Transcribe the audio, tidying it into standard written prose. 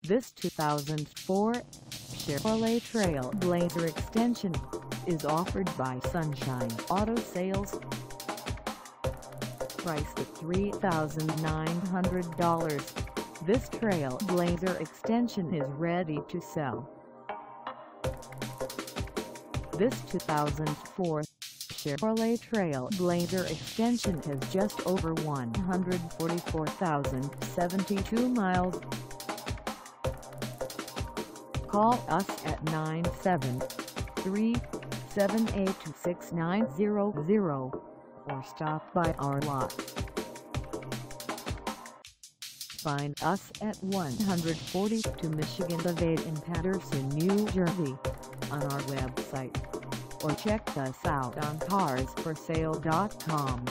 This 2004 Chevrolet TrailBlazer Extension is offered by Sunshine Auto Sales. Priced at $3,900, this TrailBlazer Extension is ready to sell. This 2004 Chevrolet TrailBlazer Extension has just over 144,072 miles. Call us at 973-782-6900 or stop by our lot. Find us at 142 Michigan Ave in Paterson, New Jersey, on our website, or check us out on carsforsale.com.